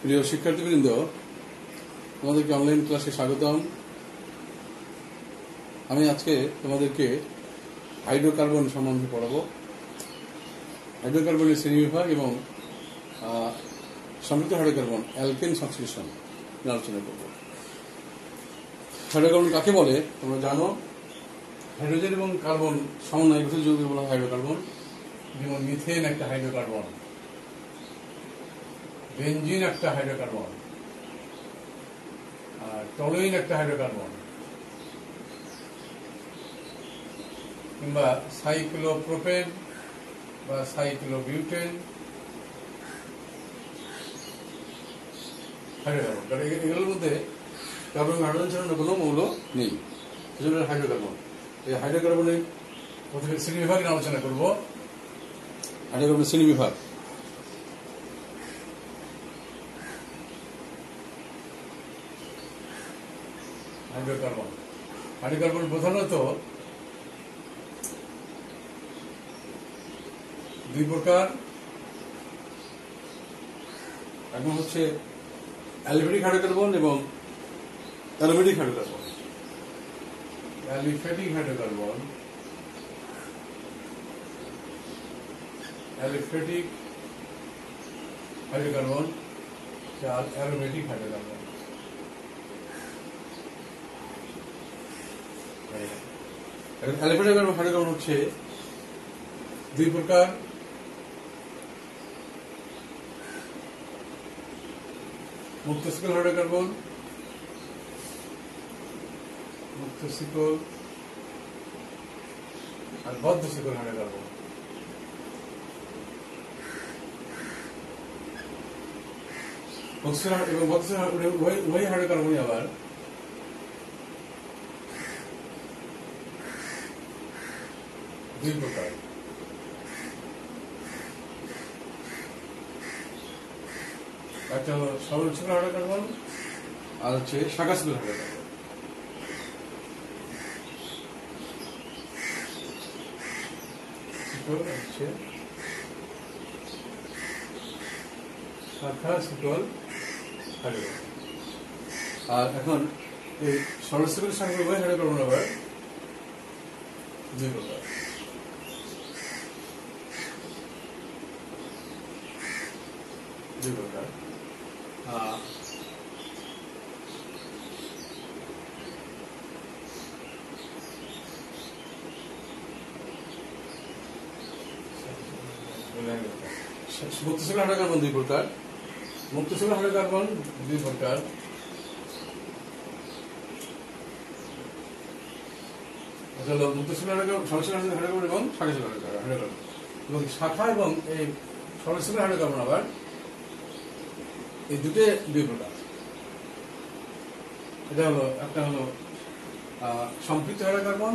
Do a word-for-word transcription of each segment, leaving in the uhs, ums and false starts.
প্রিয় শিক্ষার্থীবৃন্দ, তোমাদেরকে অনলাইন ক্লাসে স্বাগতম। আমি আজকে তোমাদেরকে হাইড্রোকার্বন সম্বন্ধে পড়াবো। হাইড্রোকার্বনের শ্রেণীবিভাগ এবং সমৃদ্ধ হাইড্রোকার্বন অ্যালকেন সংশ্লেষণ আলোচনা করব। হাইড্রোকার্বন কাকে বলে তোমরা জানো। হাইড্রোজেন এবং কার্বন সমন্বয় গঠিত যৌগকে বলা হয় হাইড্রোকার্বন। যেমন মিথেন একটা হাইড্রোকার্বন, বেনজিন একটা হাইড্রোকার্বন, আর টলুইন একটা হাইড্রোকার্বন, কিংবা সাইক্লোপ্রোপেন বা সাইক্লোবিউটেন হাইড্রোকার্বন। কারণ এগুলোর মধ্যে কার্বন হাইড্রোজেন ছাড়া কোনো মৌল নেই, সেজন্য হাইড্রোকার্বন। এই হাইড্রোকার্বনের প্রথমে শ্রেণীবিভাগ নিয়ে আলোচনা করব। হাইড্রোকার্বনের শ্রেণীবিভাগ। হাইড্রোকার্বন হাইড্রোকার্বন প্রধানত দুই প্রকার। এখন হচ্ছে অ্যালিফ্যাটিক হাইড্রোকার্বন এবং aromatic hydrocarbon. Aliphatic hydrocarbon aliphatic hydrocarbon আর অ্যারোমেটিক হাইড্রোকার্বন। অ্যালিফ্যাটিক হাইড্রোকার্বন হচ্ছে দুই প্রকার। মুক্ত শিকল হাইড্রোকার্বন, মুক্ত শিকল আর বদ্ধ শিকল হাইড্রোকার্বন। এবং বদ্ধ উভয় হাইড্রোকার্বনই আবার দুই প্রকার। একটা হলো সরল শিকল হাইড্রোকার্বন আর হচ্ছে শাখা শিকল হাইড্রোকার্বন। হচ্ছে শাখা শিকল হাইড্রোকার্বন। আর এখন এই সরল শিকল শাখা উভয় হাইড্রোকার্বন আবার দুই প্রকার। দুই প্রকার মুক্ত শিকল হাইড্রোকার্বন দুই প্রকার। মুক্ত শিকল হাইড্রোকার্বন দুই প্রকার। মুক্ত শিকল হাইড্রোকার্বন সরল শিকল হাইড্রোকার্বন এবং শাখা শিকল হাইড্রোকার্বন। এবং শাখা এবং এই সরল শিকল হাইড্রোকার্বন আবার এই দুটো দুই প্রকার। এটা হলো একটা হলো সম্পৃক্ত হাইড্রোকার্বন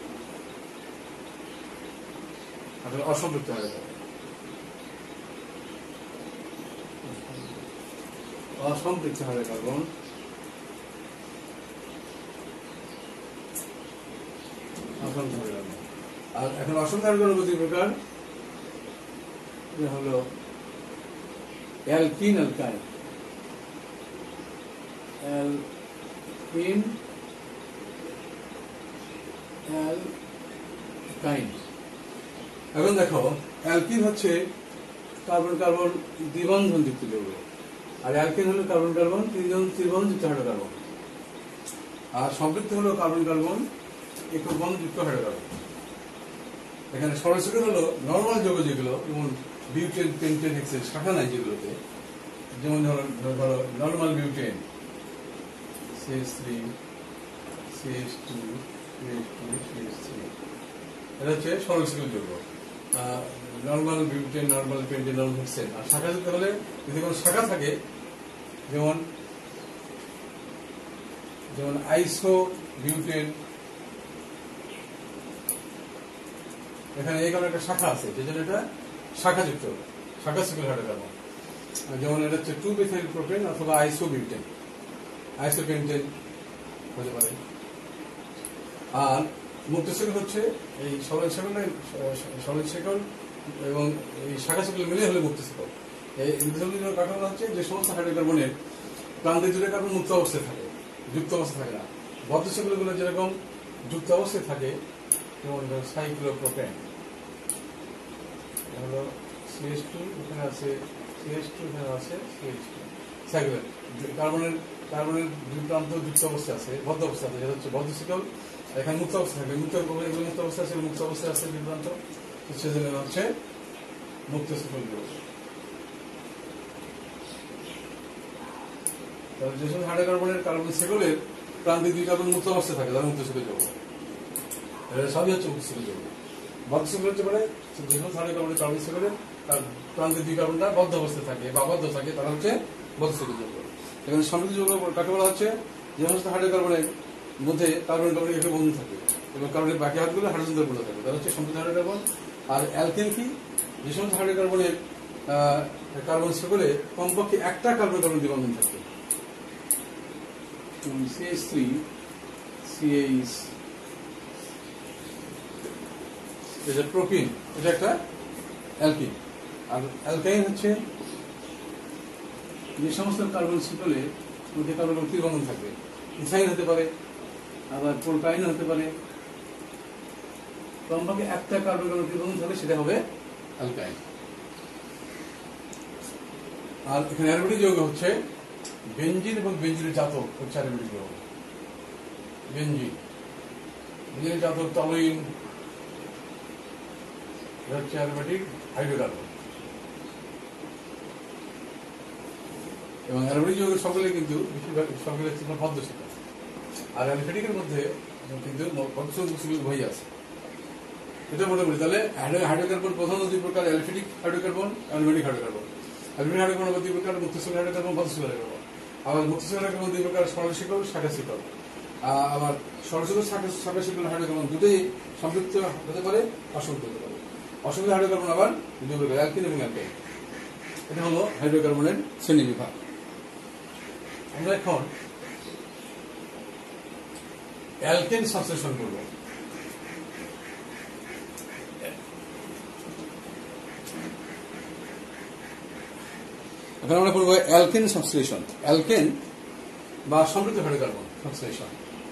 আর অসম্পৃক্ত হাইড্রোকার্বন। অসম্পৃক্ত হাইড্রোকার্বন আর এখন অসম্পৃক্ত হাইড্রোকার্বন দুই প্রকার। হলো অ্যালকিন অ্যালকাইন। অ্যালকিন অ্যালকাইন। এখন দেখো, অ্যালকিন হচ্ছে কার্বন কার্বন দ্বিবন্ধন যুক্ত যৌগ, আর অ্যালকিন হলো কার্বন কার্বন ত্রিবন্ধন যুক্ত হাইড্রোকার্বন। আর সম্পৃক্ত হলো কার্বন কার্বন একক বন্ধন যুক্ত হাইড্রোকার্বন। এখানে সরল শিকল হলো নর্মাল যৌগ যেগুলো, যেমন বিউটেন, পেন্টেন, হেক্সেন, শাখা নাই যেগুলোতে। যেমন ধরো ধরো normal butane C H three, C H two, C H two, C H three, এটা হচ্ছে সরল শিকল যৌগ। Normal butane, normal pentane, normal hexane. আর শাখা যুক্ত হলে যদি কোনো শাখা থাকে, যেমন যেমন আইসো বিউটেন, এখানে এই কারণে একটা শাখা আছে, যে জন্য এটা শাখা যুক্ত শাখা শিকল হাইড্রোকার্বন। যেমন এটা হচ্ছে টু মিথাইল প্রোপেন অথবা আইসো বিউটেন, আইসো পেন্টেন হতে পারে। আর মুক্ত শিকল হচ্ছে এই সরল শিকল সরল শিকল এবং এই শাখা শিকল মিলে হলে মুক্ত শিকল। এই ইনডিসলুবল কাকে বলা হচ্ছে? যে সমস্ত হাইড্রোকার্বনের প্রান্তিক দুটো কার্বন মুক্ত অবস্থায় থাকে, যুক্ত অবস্থায় থাকে না। বদ্ধ সেগুলো যেরকম যুক্ত অবস্থায় থাকে, যেমন সাইক্লোপ্রোপেন হলো সিএইচ টু, এখানে আছে সিএইচ টু, এখানে আছে সিএইচ টু। সাইক্লো কার্বনের কার্বনের দুই প্রান্ত যুক্ত অবস্থায় আছে, বদ্ধ অবস্থা আছে, যেটা হচ্ছে বদ্ধ শিকল। এখানে মুক্ত অবস্থা থাকে, মুক্ত এগুলো মুক্ত অবস্থা আছে, মুক্ত অবস্থায় আছে দুই প্রান্ত, সেজন্য হচ্ছে মুক্ত শিকল গ্রুপ। যেসব হাইড্রোকার্বনের কার্বন শিকলের প্রান্তিক দুই কার্বন মুক্ত অবস্থায় থাকে, তারা মুক্ত শিকল যৌগ। সবই হচ্ছে মুক্ত শিকল যৌগ। বদ্ধ শিকল হচ্ছে পরে যেসব হাইড্রোকার্বনের কার্বন শিকলের তার প্রান্তিক দুই কার্বনটা বদ্ধ অবস্থায় থাকে বা বদ্ধ থাকে, তারা হচ্ছে বদ্ধ শিকল যৌগ। এখানে সমৃদ্ধ যৌগ কাকে বলা হচ্ছে? যে সমস্ত হাইড্রোকার্বনের মধ্যে কার্বন কার্বন একটি বন্ধন থাকে এবং কার্বনের বাকি হাতগুলো হাইড্রোজেন দ্বারা পূর্ণ থাকে, তারা হচ্ছে সমৃদ্ধ হাইড্রোকার্বন। আর অ্যালকেন কি? যে সমস্ত হাইড্রোকার্বনের কার্বন শিকলে কমপক্ষে একটা কার্বন কার্বন দ্বিবন্ধন থাকে, সিএইচ থ্রি, সিএইচ, এটা প্রোপিন, এটা একটা অ্যালকিন। আর অ্যালকাইন হচ্ছে যে সমস্ত কার্বন শিকলে মধ্যে কার্বন কার্বন ত্রিবন্ধন থাকবে। ইথাইন হতে পারে, আবার প্রোপাইন হতে পারে, কমপক্ষে একটা কার্বন কার্বন ত্রিবন্ধন থাকলে সেটা হবে অ্যালকাইন। আর এখানে অ্যারোমেটিক যৌগ হচ্ছে বেনজিন এবং বেনজিনের জাতক হচ্ছে অ্যারোমেটিক যৌগ। বেনজিন, বেনজিনের জাতক টলুইন হচ্ছে অ্যারোমেটিক হাইড্রোকার্বন। এবং অ্যারোমেটিক যৌগের সকলে কিন্তু বেশিরভাগ সকলে বদ্ধ শিকল। আর অ্যালফেটিকের মধ্যে কিন্তু বদ্ধ শিকল হয়ে আছে, এটা মনে করি। তাহলে হাইড্রোকার্বন প্রধানত দুই প্রকার: aliphatic hydrocarbon, aliphatic hydrocarbon. Aliphatic hydrocarbon দুই প্রকার: মুক্ত শিকল হাইড্রোকার্বন, বদ্ধ শিকল হাইড্রোকার্বন। আবার মুক্ত শিকল হাইড্রোকার্বন দুই প্রকার: সরল শিকল, শাখা শিকল। আবার সরল শিকল, শাখা শিকল হাইড্রোকার্বন দুটোই সম্পৃক্ত হতে পারে, অসংখ্য হতে পারে। অসংখ্য হাইড্রোকার্বন আবার দুই প্রকার: অ্যালকিন এবং অ্যালকাইন। এটা হলো হাইড্রোকার্বনের শ্রেণী বিভাগ। আমরা এখন অ্যালকেন সংশ্লেষণ করব। এখন আমরা করবো অ্যালকেন সংশ্লেষণ, অ্যালকেন বা সমৃদ্ধ হাইড্রোকার্বন সংশ্লেষণ।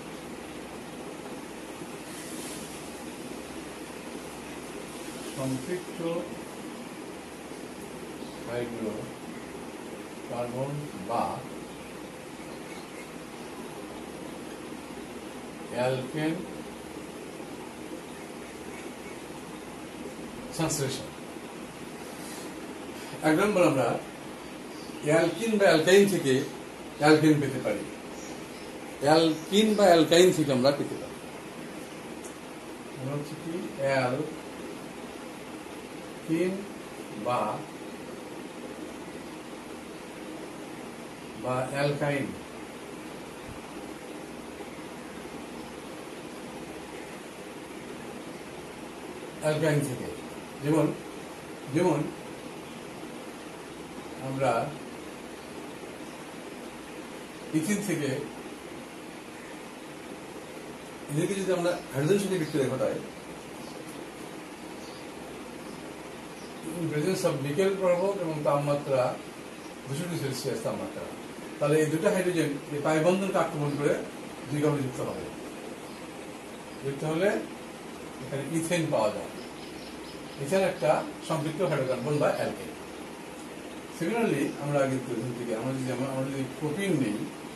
সম্পৃক্ত হাইড্রোকার্বন বা অ্যালকেন সংশ্লেষণ। এক নম্বর, আমরা অ্যালকিন বা অ্যালকাইন থেকে অ্যালকেন পেতে পারি। অ্যালকিন বা অ্যালকাইন থেকে আমরা পেতে পারি হচ্ছে কি অ্যালকিন বা বা অ্যালকাইন। অ্যালকাইন থেকে যেমন যেমন আমরা ইথিন থেকে এদেরকে যদি আমরা হাইড্রোজেন সাথে বিক্রিয়া ঘটাই, প্রেজেন্স অফ নিকেল প্রভাবক এবং তাপমাত্রা দুশো ডিগ্রি সেলসিয়াস তাপমাত্রা, তাহলে এই দুটো হাইড্রোজেন এই পাই বন্ধনকে আক্রমণ করে দুই কার্বনে যুক্ত হবে। যুক্ত হলে এখানে ইথেন পাওয়া যায়। ইথেন একটা সম্পৃক্ত হাইড্রোকার্বন বা অ্যালকেন। সিমিলারলি আমরা কিন্তু এখান থেকে আমরা যদি আমরা যদি প্রোপিন নেই,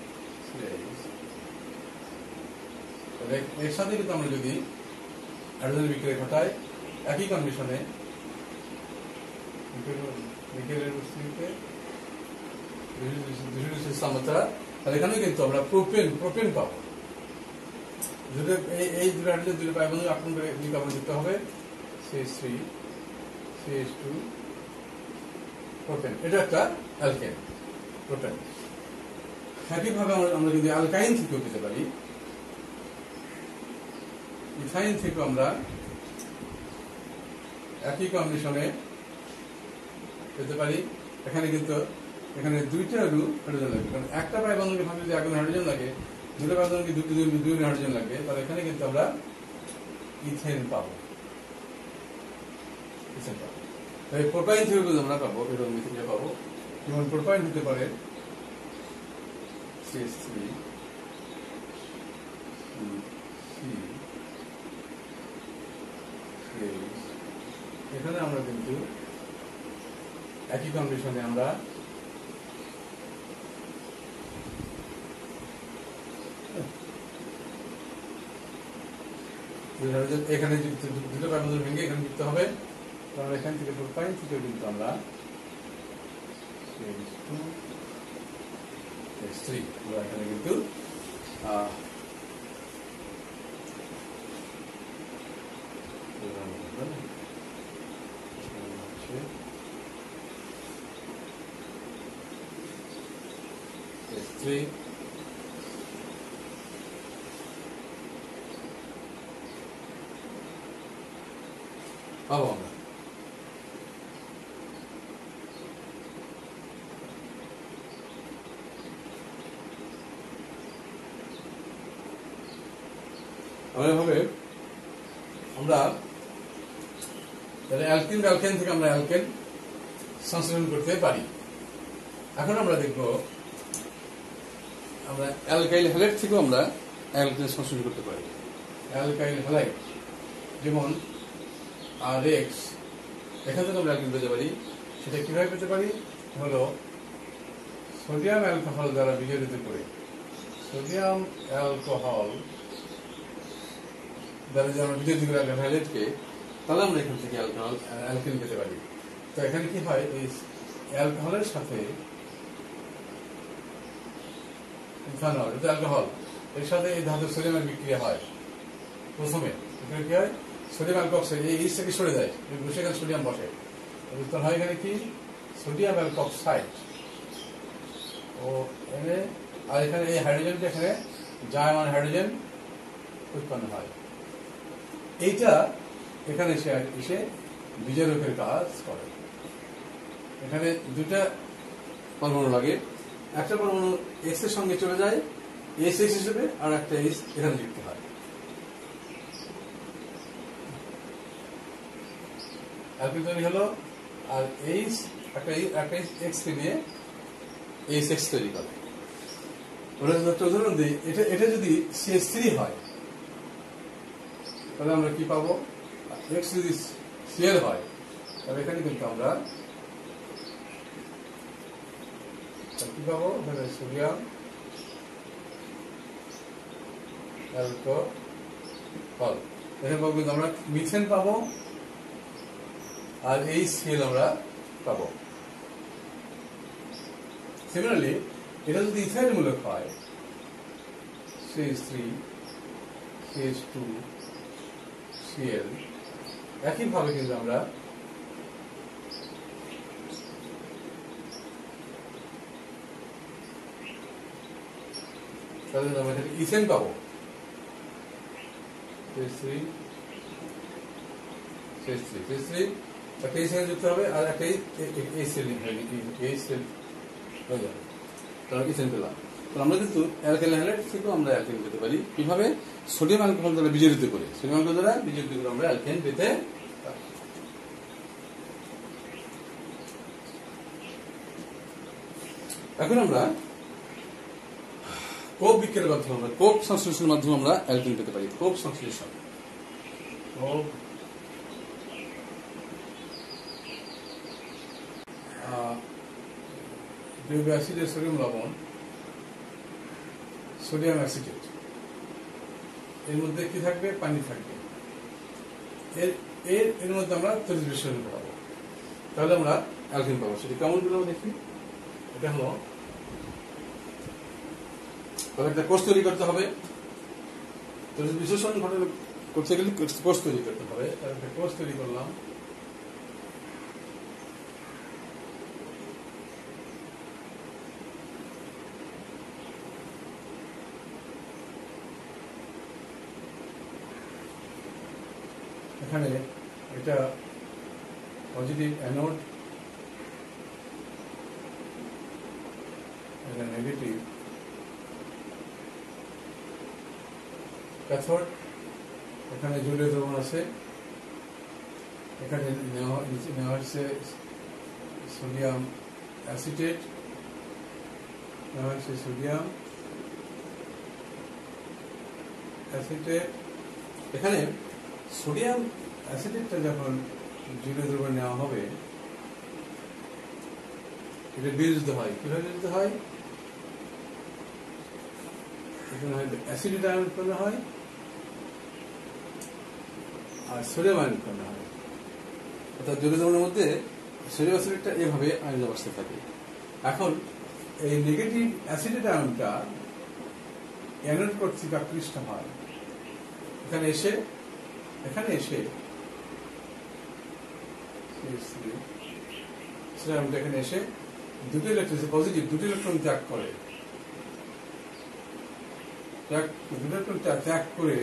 এর সাথে কিন্তু আমরা যদি হাইড্রোজেন বিক্রিয়া ঘটাই একই কন্ডিশনে, নিকেলের উপস্থিতিতে দুশো ডিগ্রি তাপমাত্রা, তাহলে এখানে কিন্তু আমরা প্রোপেন প্রোপেন পাবো। এই দুটো হাইড্রোজেন দুটো পাই বন্ধন আক্রমণ করে দুই কার্বন যুক্ত হবে, CH three, CH two, propane. এটা একটা অ্যালকেন, প্রোপেন। একইভাবে আমরা যদি অ্যালকাইন থেকেও পেতে পারি, ইথাইন থেকে আমরা একই কন্ডিশনে পেতে পারি। এখানে কিন্তু এখানে দুইটা হাইড্রোজেন লাগবে, কারণ একটা পাই বন্ধনকে ভাবে যদি একজন হাইড্রোজেন লাগে, দুটো পাই বন্ধনকে দুটো দুই হাইড্রোজেন লাগবে, তাহলে এখানে কিন্তু আমরা ইথেন পাবো। ইথেন পাবো। এই প্রোপাইন থেকে আমরা পাবো, এরকম থেকে পাবো, যেমন প্রোপাইন হতে পারে সি এইচ থ্রি এখানে আমরা কিন্তু একই কন্ডিশনে আমরা এখানে দুটো কার্বন ভেঙে এখানে যুক্ত হবে, কারণ এখান থেকে প্রোপাইন থেকে কিন্তু আমরা এখানে কিন্তু three পাবো আমরা। এভাবে আমরা অ্যালকিন অ্যালকেন থেকে আমরা অ্যালকেন সংশ্লেষণ করতে পারি। এখন আমরা দেখব আমরা অ্যালকাইল হ্যালাইড থেকেও আমরা অ্যালকেন সংশ্লেষণ করতে পারি। অ্যালকাইল হ্যালাইড যেমন আর এক্স, এখান থেকে আমরা অ্যালকেন পেতে পারি। সেটা কিভাবে পেতে পারি? হলো সোডিয়াম অ্যালকোহল দ্বারা বিজড়িত করে, সোডিয়াম অ্যালকোহল দ্বারা যদি আমরা বিজড়িত করে অ্যালকাইল হ্যালাইডকে, তাহলে আমরা এখান থেকে অ্যালকোহল অ্যালকেন পেতে পারি। তো এখানে কি হয়, এই অ্যালকোহলের সাথে ইথানল, এটা অ্যালকোহল, এর সাথে এই ধাতু সোডিয়ামের বিক্রিয়া হয়। প্রথমে এখানে কি হয়, সোডিয়াম অ্যালকক্সাইড এই ইস্ট থেকে সরে যায়, বসে এখানে সোডিয়াম বসে, উত্তর হয় এখানে কি সোডিয়াম অ্যালকক্সাইড ও এনে, আর এখানে এই হাইড্রোজেনটা এখানে জায়মান হাইড্রোজেন উৎপন্ন হয়। এইটা এখানে এসে এসে বিজয়রকের কাজ করে। এখানে দুটা পরমাণু লাগে, একটা পরমাণু এক্স এর সঙ্গে চলে যায় এস এক্স হিসেবে, আর একটা এস এখানে যুক্ত হয়। অ্যালকিন তৈরি হলো, আর এইচ একটা একটা এক্স কে নিয়ে এইচ এক্স তৈরি করে। ওটা যদি একটা উদাহরণ দিই, এটা এটা যদি সি এইচ থ্রি হয়, তাহলে আমরা কি পাবো? এক্স যদি সিএল হয়, তাহলে এখানে কিন্তু আমরা কি পাবো? সোডিয়াম অ্যালকোহল, এখানে পাবো কিন্তু আমরা মিথেন পাবো, আর এই সিএল আমরা পাবো। সিমিলারলি এটা যদি ইথাইল মূলক হয়, C H three C H two Cl, একইভাবে কিন্তু আমরা তাহলে আমরা এখানে ইথেন পাবো, একটা ইথেন যুক্ত হবে, আর একটা এইচসিএল হয়ে যাবে, তাহলে ইথেন পেলাম। তো আমরা কিন্তু অ্যালকাইল হ্যালাইড থেকেও আমরা অ্যালকেন পেতে পারি। কিভাবে? সোডিয়াম অ্যালকোহল দ্বারা বিজড়িত করে, সোডিয়াম অ্যালকোহল দ্বারা বিজড়িত করে আমরা অ্যালকেন পেতে পারি। এখন আমরা কোপ বিক্রিয়ার মাধ্যমে আমরা কোপ সংশ্লেষণের মাধ্যমে আমরা অ্যালকেন পেতে পারি। কোপ সংশ্লেষণ, কোপ জৈব অ্যাসিডের সোডিয়াম লবণ, সোডিয়াম অ্যাসিটেট, এর মধ্যে কি থাকবে? পানি থাকবে। এর এর এর মধ্যে আমরা তড়িৎ বিস্ফোরণ পাবো, তাহলে আমরা অ্যালকেন পাবো। সেটা কেমন পেলাম দেখি। এটা হলো, তবে একটা কোষ তৈরি করতে হবে, তড়িৎ বিশ্লেষণ করতে গেলে কোষ তৈরি করতে হবে। তাহলে একটা কোষ তৈরি করলাম, এখানে এটা পজিটিভ অ্যানোড, এটা নেগেটিভ ক্যাথোড, এখানে জলীয় দ্রবণ আছে, এখানে নেওয়া নিচে নেওয়া হচ্ছে সোডিয়াম অ্যাসিটেট, নেওয়া হচ্ছে সোডিয়াম অ্যাসিটেট। এখানে সোডিয়াম অ্যাসিটেটটা যখন জলীয় দ্রবণে নেওয়া হবে, এটা বিয়োজিত হয়। কিভাবে বিয়োজিত হয়? এখানে হয় অ্যাসিডেট আয়ন উৎপন্ন হয় আর সোডিয়াম আয়ন উৎপন্ন হয়। অর্থাৎ জলীয় দ্রবণের মধ্যে সোডিয়াম অ্যাসিডেটটা এভাবে আয়নিক অবস্থায় থাকে। এখন এই নেগেটিভ অ্যাসিডেট আয়নটা অ্যানোড কর্তৃক আকৃষ্ট হয়, এখানে এসে এখানে এসে এখানে এসে দুটো ইলেকট্রন পজিটিভ দুটো ইলেকট্রন ত্যাগ করে দুটো ইলেকট্রন ত্যাগ করে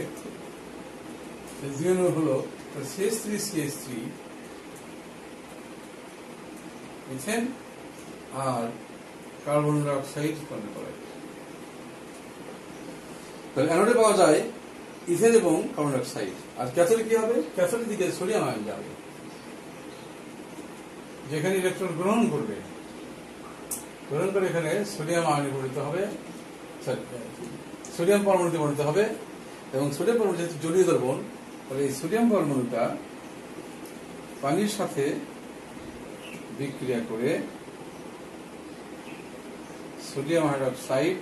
জিএনও হলো C H three C H three ethane আর কার্বন ডাই অক্সাইড উৎপন্ন করে। তাহলে অ্যানোডে পাওয়া যায় ইথেন এবং কার্বন ডাই অক্সাইড। আর ক্যাথোডে কি হবে? ক্যাথোডের দিকে সোডিয়াম আয়ন যাবে, যেখানে ইলেকট্রন গ্রহণ করবে, গ্রহণ করে এখানে সোডিয়াম আয়নে পরিণত হবে, সোডিয়াম পরমাণুতে পরিণত হবে। এবং সোডিয়াম পরমাণু যেহেতু জলীয় দ্রবণ, তাহলে এই সোডিয়াম পরমাণুটা পানির সাথে বিক্রিয়া করে সোডিয়াম হাইড্রোক্সাইড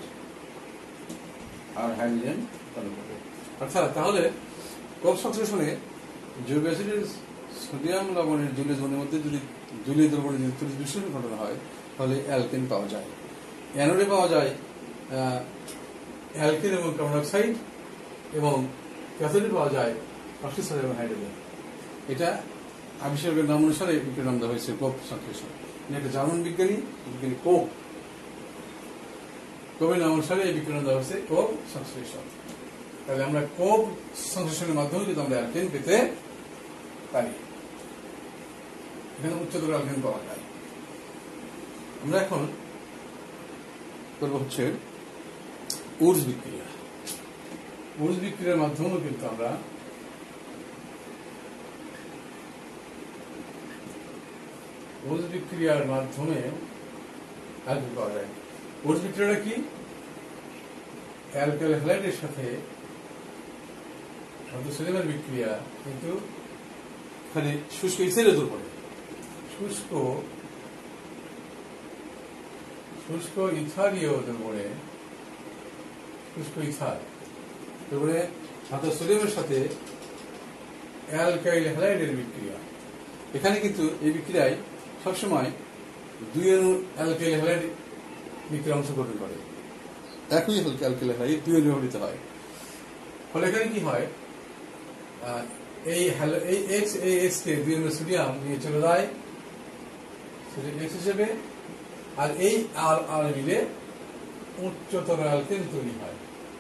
আর হাইড্রোজেন উৎপন্ন করবে। অর্থাৎ তাহলে কোপ সংশ্লেষণে জৈব অ্যাসিডের সোডিয়াম লবণের জলীয় দ্রবণের মধ্যে যদি জলীয় দ্রবণের যদি তড়িৎ বিশ্লেষণ ঘটানো হয়, তাহলে অ্যালকেন পাওয়া যায়। অ্যানোডে পাওয়া যায় অ্যালকেন এবং কার্বন ডাই অক্সাইড, এবং ক্যাথোডে পাওয়া যায় অক্সিজেন এবং হাইড্রোজেন। এটা আবিষ্কারের নাম অনুসারে এটির নাম দেওয়া হয়েছে কোপ সংশ্লেষণ। একটা জার্মান বিজ্ঞানী বিজ্ঞানী কোপ কোপের নাম অনুসারে এই বিজ্ঞান দেওয়া হয়েছে কোপ সংশ্লেষণ। তাহলে আমরা কোপ সংশ্লেষণের মাধ্যমে কিন্তু আমরা অ্যালকেন পেতে পারি। এখানে উচ্চতর অ্যালকেন পাওয়া যায়। আমরা এখন করব হচ্ছে উর্জ বিক্রিয়া। উর্জ বিক্রিয়ার মাধ্যমেও কিন্তু আমরা উর্জ বিক্রিয়ার মাধ্যমে অ্যালকেন পাওয়া যায়। উর্জ বিক্রিয়াটা কি? অ্যালকাইল হ্যালাইডের সাথে সোডিয়ামের বিক্রিয়া, কিন্তু এখানে শুষ্ক ইথেনের দ্রবণে শুষ্ক শুষ্ক ইথারীয় দ্রবণে শুষ্ক ইথার দ্রবণে ধাতব সোডিয়ামের সাথে অ্যালকাইল হ্যালাইডের বিক্রিয়া। এখানে কিন্তু এই বিক্রিয়ায় সবসময় দুই অণু অ্যালকাইল হ্যালাইড বিক্রিয়া অংশগ্রহণ করে। একই অ্যালকাইল হ্যালাইড দুই অণু ব্যবহৃত হয়। ফলে এখানে কি হয়? এই এই এক্স এই এক্স কে দুই অণু সোডিয়াম নিয়ে চলে যায় এক্স হিসেবে, আর এই আর আর মিলে উচ্চতর অ্যালকেন তৈরি হয়।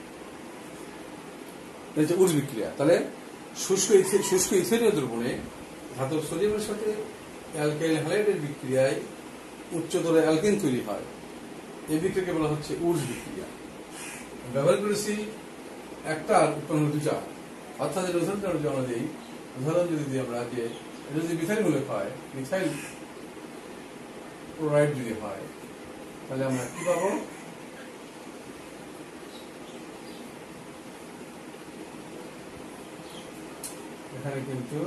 উর্জ বিক্রিয়া। তাহলে শুষ্ক শুষ্ক ইথেনীয় দ্রবণে ধাতব সোডিয়ামের সাথে অ্যালকাইল হ্যালাইডের বিক্রিয়ায় উচ্চতর অ্যালকেন তৈরি হয়। এই বিক্রিয়াকে বলা হচ্ছে উর্জ বিক্রিয়া। ব্যবহার করেছি একটা উৎপন্ন দুটা, অর্থাৎ উদাহরণ যদি আমরা দিই, উদাহরণ যদি দিই আমরা যে এটা যদি মিথাইল মূলক হয়, মিথাইল ক্লোরাইড যদি হয়, তাহলে আমরা কি পাবো? এখানে কিন্তু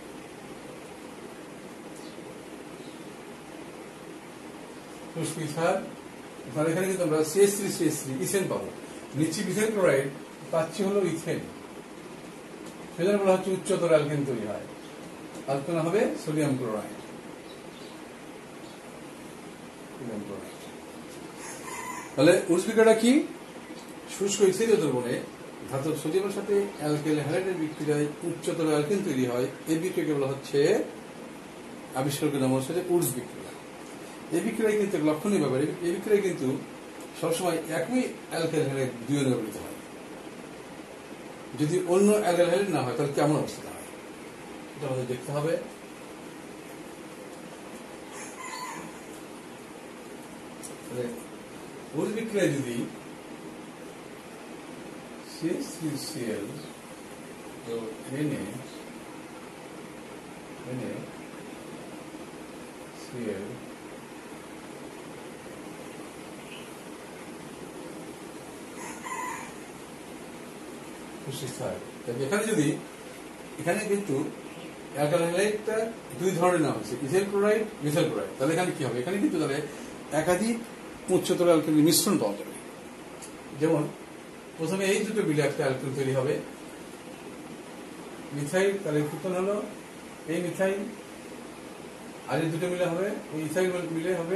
শুষ্ক ইথার, তাহলে এখানে কিন্তু আমরা C H three C H three ethane পাবো। নিচে মিথাইল ক্লোরাইড, পাচ্ছি হলো ইথেন। সেজন্য বলা হচ্ছে উচ্চতর অ্যালকেন তৈরি হয়। অ্যালকেন হবে সোডিয়াম ক্লোরাইড। তাহলে উর্জ বিক্রিয়াটা কি? শুষ্ক ইথেনীয় দ্রবণে ধাতব সোডিয়ামের সাথে অ্যালকাইল হ্যালাইডের বিক্রিয়ায় উচ্চতর অ্যালকেন তৈরি হয়। এই বিক্রিয়াকে বলা হচ্ছে আবিষ্কারকের নাম হচ্ছে উর্জ বিক্রিয়া। এই বিক্রিয়ায় কিন্তু লক্ষণীয় ব্যাপার, এই বিক্রিয়ায় কিন্তু সবসময় একই অ্যালকাইল হ্যালাইড দুই অণু ব্যবহৃত হয়। যদি অন্য অ্যালকাইল হ্যালাইড না হয়, তাহলে কেমন অবস্থা হয় এটা আমাদের দেখতে হবে। উর্জ বিক্রিয়ায় যদি C H three C L N A NaCl এখানে যদি এখানে কিন্তু অ্যালকালাইন হাইড্রাইডটা দুই ধরনের নাম হচ্ছে ইথিল ক্লোরাইড, মিথাইল ক্লোরাইড। তাহলে এখানে কি হবে? এখানে কিন্তু তাহলে একাধিক উচ্চতর অ্যালকালিন মিশ্রণ পাওয়া যাবে। যেমন প্রথমে এই দুটো মিলে একটা অ্যালকালিন তৈরি হবে, মিথাইল, তাহলে কীর্তন হলো এই মিথাইল, আর এই দুটো মিলে হবে ওই ইথাইল মিলে হবে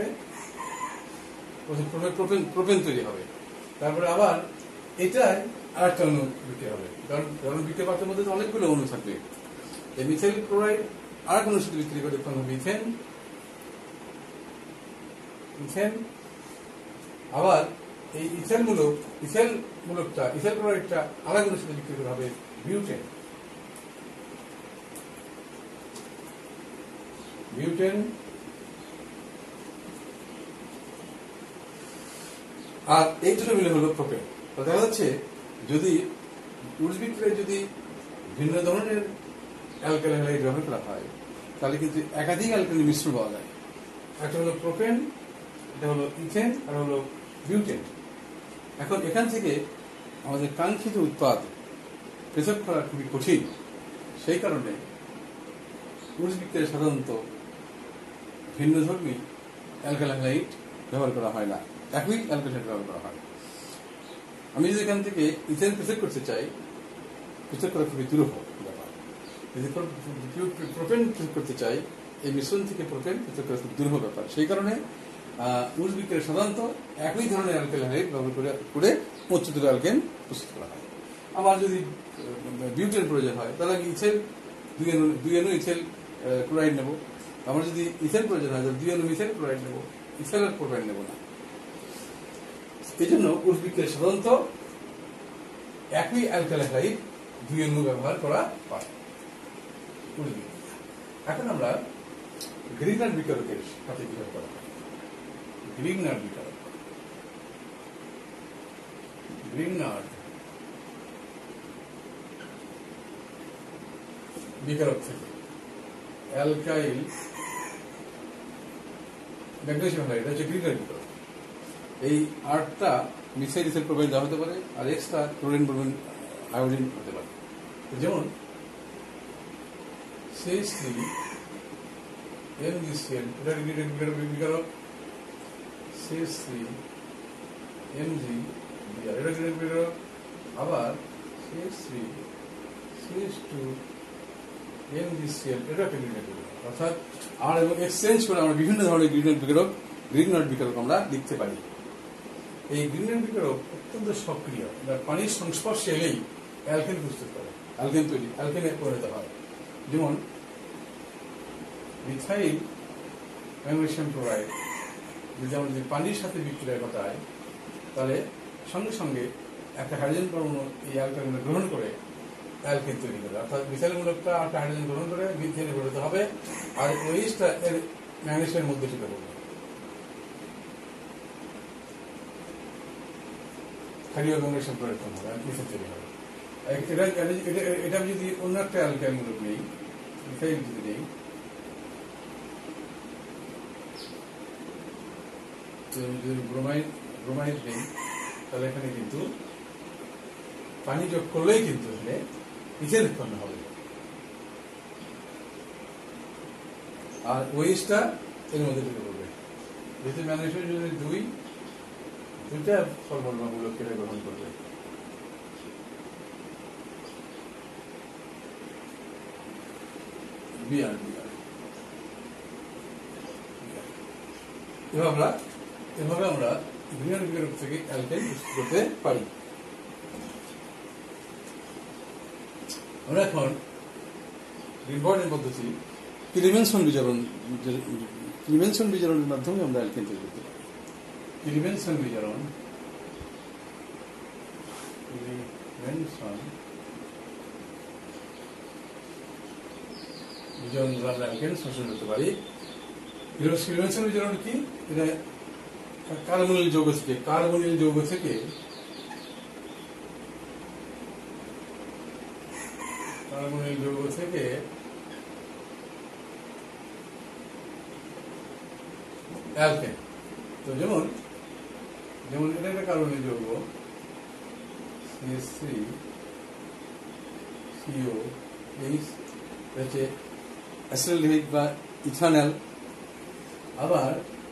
প্রোপেন প্রোপেন তৈরি হবে। তারপরে আবার এটাই আর একটা অণু বিক্রিয়া হবে, কারণ কারণ বিক্রিয়া পাত্রের মধ্যে তো অনেকগুলো অণু থাকবে। এই মিথাইল ক্লোরাইড আর এক অণুর সাথে বিক্রি করে তখন হবে ইথেন ইথেন আবার এই ইথেন মূলক ইথেন মূলকটা ইথেল ক্লোরাইডটা আর এক অণুর সাথে বিক্রি করে হবে বিউটেন বিউটেন আর এই দুটো মিলে হলো প্রোপেন। দেখা যাচ্ছে যদি উদ্ভিদে যদি ভিন্ন ধরনের অ্যালকালাইন হাইড্রাইড ব্যবহার করা হয় তাহলে কিন্তু একাধিক অ্যালকালাইন মিশ্রণ পাওয়া যায়। একটা হলো প্রোপেন, এটা হলো ইথেন, আর হলো বিউটেন। এখন এখান থেকে আমাদের কাঙ্ক্ষিত উৎপাদ পৃথক করা খুবই কঠিন। সেই কারণে উদ্ভিদে সাধারণত ভিন্ন ধর্মী অ্যালকালাইন হাইড্রাইড ব্যবহার করা হয় না, একই অ্যালকালাইন হাইড্রাইড ব্যবহার করা হয়। আমি যদি এখান থেকে ইথেন পৃথক করতে চাই, পৃথক করা খুবই দুরূহ ব্যাপার। যদি প্রোপেন পৃথক করতে চাই, এই মিশ্রণ থেকে প্রোপেন পৃথক করা খুব দুরূহ ব্যাপার। সেই কারণে উদ্ভিদে সাধারণত একই ধরনের অ্যালকালাইন হাইড্রাইড ব্যবহার করে করে উচ্চতর অ্যালকেন প্রস্তুত করা হয়। আবার যদি বিউটেন প্রয়োজন হয় তাহলে আমি ইথেল দুই অণু দুই অণু ইথেল ক্লোরাইড নেব। আমার যদি ইথেল প্রয়োজন হয় তাহলে দুই অণু ইথেল ক্লোরাইড নেব, ইথেল আর ক্লোরাইড নেব না। এই জন্য উদ্ভিদকে সাধারণত একই অ্যালকালাইন হাইড্রাইড দুই অণু ব্যবহার করা হয় উদ্ভিদ। এখন আমরা গ্রিগনার বিকারকের সাথে কিভাবে করা হয়। গ্রিগনার বিকারক গ্রিগনার বিকারক থেকে অ্যালকাইল ম্যাগনেসিয়াম হাইড্রাইড হচ্ছে গ্রিগনার বিকারক। এই আটটা মিথাইল ইথেল প্রোপেন দেওয়া হতে পারে, আর এক্সট্রা ক্লোরিন ব্রোমিন আয়োডিন হতে পারে। যেমন সিএইচ থ্রি এমজিসিএল এটা বিকারক, সিএইচ থ্রি এমজি বিআর এটা বিকারক, আবার CH three CH two MgCl এটা একটা গ্রিগনার বিকারক। অর্থাৎ আর এবং এক্সচেঞ্জ করে আমরা বিভিন্ন ধরনের গ্রিগনার বিকারক গ্রিগনার বিকারক আমরা লিখতে পারি। এই গ্রিগনার বিকারক অত্যন্ত সক্রিয়, পানির সংস্পর্শে এলেই অ্যালকেন প্রস্তুত করে, অ্যালকেন তৈরি অ্যালকেনে পরিণত হয়। যেমন মিথাইল ম্যাগনেসিয়াম ক্লোরাইড যদি আমরা যদি পানির সাথে বিক্রিয়া ঘটায় তাহলে সঙ্গে সঙ্গে একটা হাইড্রোজেন পরমাণু এই অ্যালকেন গ্রহণ করে অ্যালকেন তৈরি করে। অর্থাৎ মিথাইল মূলকটা একটা হাইড্রোজেন গ্রহণ করে মিথেনে পরিণত হবে, আর ওইটা এর ম্যাগনেসিয়ামের মধ্যে ঢুকে পড়বে, ক্ষারীয় ম্যাগনেসিয়াম পরিবর্তন হবে, মিথেন তৈরি হবে। এটা এটা যদি অন্য একটা অ্যালকাইল মূলক নেই, মিথাইল যদি নেই, যদি ব্রোমাইড ব্রোমাইড নেই তাহলে এখানে কিন্তু পানি যোগ করলেই কিন্তু এখানে ইথেন উৎপন্ন হবে, আর ওইটা এর মধ্যে ঢুকে পড়বে। যেহেতু ম্যাগনেসিয়াম যদি দুই দুইটা ফর্মুলা মূলক কেটে গ্রহণ করবে, বিআর বিআর এভাবে আমরা এভাবে আমরা গ্রিগনার বিকারক থেকে অ্যালকেন প্রস্তুত করতে পারি। আমরা এখন ইম্পর্টেন্ট পদ্ধতি ক্লিমেনসন বিজারণ ক্লিমেনসন বিজারণের মাধ্যমে আমরা অ্যালকেন তৈরি করতে পারি। ক্লিমেনসন বিজারণ ক্লিমেনসন বিজারণ দ্বারা আমরা অ্যালকেন সংশ্লেষণ করতে পারি। ক্লিমেনসন বিজারণ কি? এটা কার্বনিল যৌগ থেকে কার্বনিল যৌগ থেকে কার্বনিল যৌগ থেকে অ্যালকেন। তো যেমন যেমন এটা একটা কার্বনিক যৌগ C S three C O H হচ্ছে অ্যাসিটালডিহাইড বা ইথানল। আবার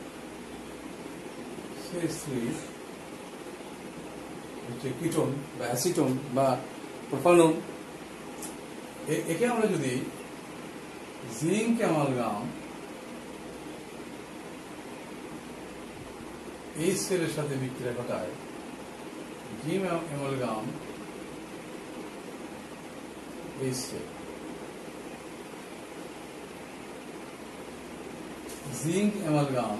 সি এস থ্রি হচ্ছে কিটোন বা অ্যাসিটোন বা প্রোপানন। একে আমরা যদি জিঙ্ক অ্যামালগাম এই সেলের সাথে বিক্রিয়া ঘটায়, জিঙ্ক অ্যামালগাম এই সেল জিঙ্ক অ্যামালগাম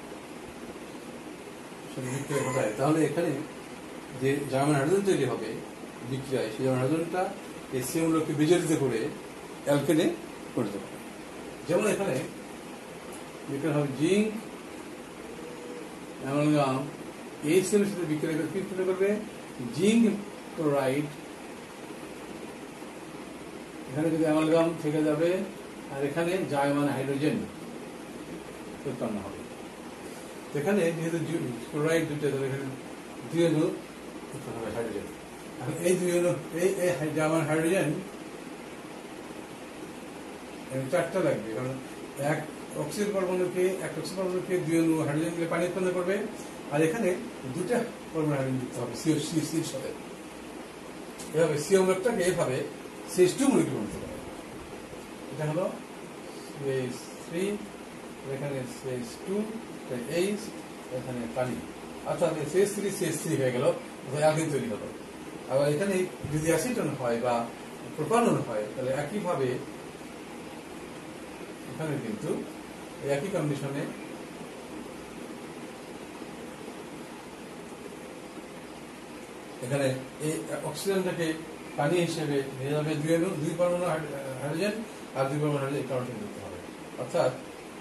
সাথে বিক্রিয়া ঘটায়, তাহলে এখানে যে জার্মান হাইড্রোজেন তৈরি হবে বিক্রিয়ায়, সেই জার্মান হাইড্রোজেনটা এই সিএমগুলোকে বিজড়িত করে অ্যালকেনে পরিণত হবে। যেমন এখানে বিক্রিয়া হবে জিঙ্ক অ্যামালগাম এই সেলের সাথে বিক্রিয়া করে বিক্রিয়া করবে জিঙ্ক ক্লোরাইড। এখানে যদি অ্যামালগাম থেকে যাবে আর এখানে জার্মান হাইড্রোজেন উৎপন্ন হবে। এখানে যেহেতু ক্লোরাইড দুটো, তাহলে এখানে দুই অণু উৎপন্ন হবে হাইড্রোজেন। এখন এই দুই অণু এই জার্মান হাইড্রোজেন চারটা লাগবে, কারণ এক অক্সিজেন পরমাণুকে এক অক্সিজেন পরমাণুকে দুই অণু হাইড্রোজেন মিলে পানি উৎপন্ন করবে, আর এখানে দুটা পরমাণু হাইড্রোজেন যুক্ত হবে সিও সির সাথে। এভাবে সিও মূলকটাকে এভাবে সিএইচ টু মূলকে বলতে পারে। এটা হলো সিএইচ থ্রি, এখানে সিএইচ টু, এইচ, এখানে পানি, অর্থাৎ সিএইচ থ্রি সিএইচ থ্রি হয়ে গেল, অ্যালকিন তৈরি হলো। আবার এখানে যদি অ্যাসিটন হয় বা প্রোপানন হয়, তাহলে একইভাবে এখানে কিন্তু একই কন্ডিশনে এখানে এই অক্সিজেনটাকে পানি হিসেবে নিয়ে যাবে দুই দুই পরমাণু হাইড্রোজেন, আর দুই পরমাণু হাইড্রোজেন কার্বন দিতে হবে, অর্থাৎ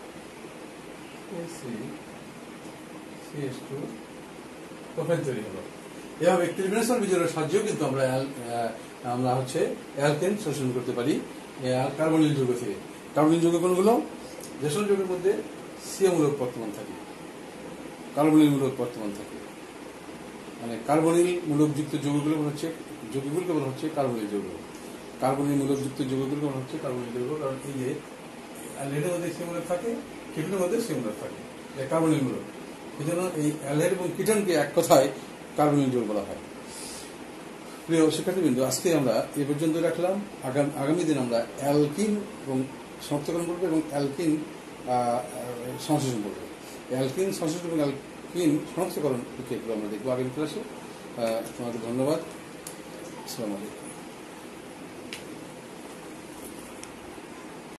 সিএইচ টু প্রোপেন তৈরি হলো। এভাবে ত্রিমেশন বিজয়ের সাহায্যেও কিন্তু আমরা আমরা হচ্ছে অ্যালকেন শোষণ করতে পারি কার্বনিল যৌগ থেকে। কার্বনিল যৌগ কোনগুলো? যেসব যৌগের মধ্যে সিও মূলক বর্তমান থাকে, কার্বনিল মূলক বর্তমান থাকে, মানে কার্বনিল মূলকযুক্ত যৌগগুলো বলা হচ্ছে যৌগগুলোকে বলা হচ্ছে কার্বনিল যৌগ। কার্বনিল মূলকযুক্ত যৌগগুলোকে বলা হচ্ছে কার্বনিল যৌগ, কারণ এই যে অ্যালডিহাইডের মধ্যে সিও মূলক থাকে, কিটোনের মধ্যে সিও মূলক থাকে, কার্বনিল মূলক। এই জন্য এই অ্যালডিহাইড এবং কিটোনকে এক কথায় কার্বনিল যৌগ বলা হয়। প্রিয় শিক্ষার্থীবৃন্দ, আজকে আমরা এ পর্যন্ত রাখলাম। আগামী দিন আমরা অ্যালকিন এবং শনাক্তকরণ করবো এবং অ্যালকিন সংশ্লেষণ করবো। অ্যালকিন সংশ্লেষণ এবং অ্যালকিন শনাক্তকরণ প্রক্রিয়াগুলো আমরা দেখবো আগামী ক্লাসে। তোমাদের ধন্যবাদ। আসসালামু আলাইকুম।